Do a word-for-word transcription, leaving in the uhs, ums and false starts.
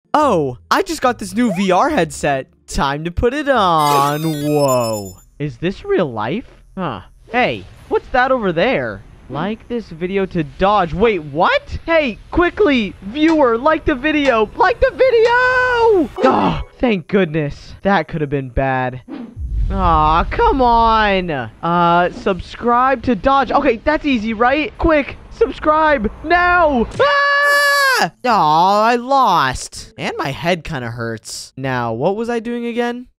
Oh, I just got this new V R headset. Time to put it on. Whoa. Is this real life? Huh. Hey, what's that over there? Like this video to dodge. Wait, what? Hey, quickly, viewer, like the video. Like the video! Oh, thank goodness. That could have been bad. Aw, come on. Uh, subscribe to dodge. Okay, that's easy, right? Quick, subscribe now. Ah! Aw, I lost. And my head kind of hurts. Now, what was I doing again?